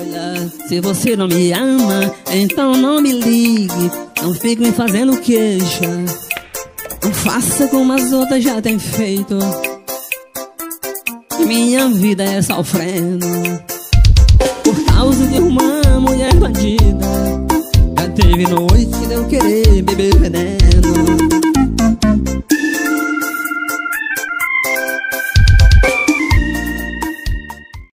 Olha, se você não me ama, então não me ligue. Não fique me fazendo queixa. Não faça como as outras já têm feito. Minha vida é sofrendo por causa de uma mulher bandida. Já teve noite de eu querer beber veneno.